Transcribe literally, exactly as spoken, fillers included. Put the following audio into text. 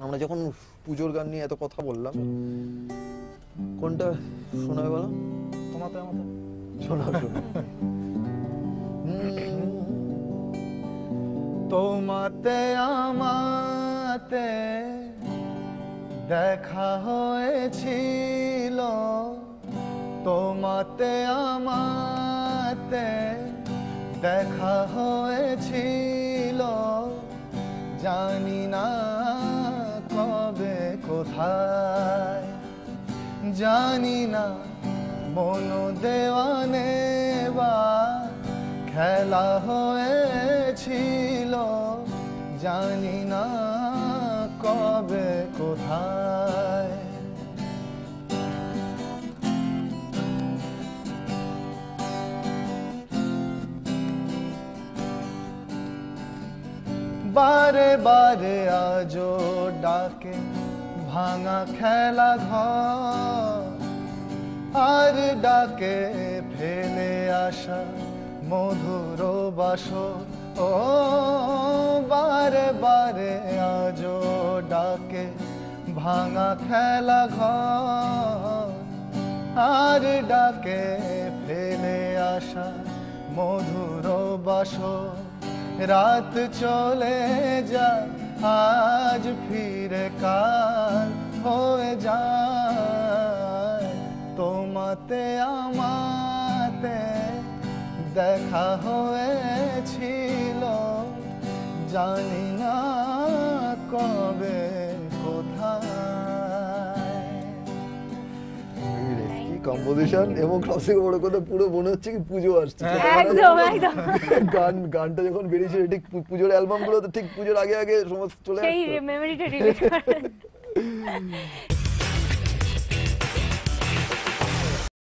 আমরা যখন পুজোর গান নিয়ে এত কথা বললাম, কোনটা শোনাবে বলো? তোমাতে আমাতে শোনাও শোনাও। তোমাতে আমাতে দেখা হয়েছিল, তোমাতে আমাতে দেখা হয়েছিল, জানি না কবে কোথায়, জানি না মন দেওয়ানে বা খেলা হয়েছিল, জানি না কবে কোথায়। বারে বারে আজো ডাকে ভাঙা খেলা ঘর, আর ডাকে ফেলে আসা মধুর বাসর। ও বারে বারে আজো ডাকে ভাঙা খেলা ঘর, আর ডাকে ফেলে আসা মধুর বাসর। রাত চলে যায় আজ ফিরে কাল হয়ে যায়, তোমাতে আমাতে দেখা হয়েছিল, জানি না কবে কোথায়। কম্পোজিশন এবং সবথেকে বড় কথা, পুরো মনে হচ্ছে কি পুজো আসছে। একদম একদম গান গানটা যখন বেরিয়েছিল ঠিক পুজোর অ্যালবাম গুলো তো ঠিক পুজোর আগে আগে সমস্ত চলে আসতো, সেই মেমোরিটা রিলিজ করে।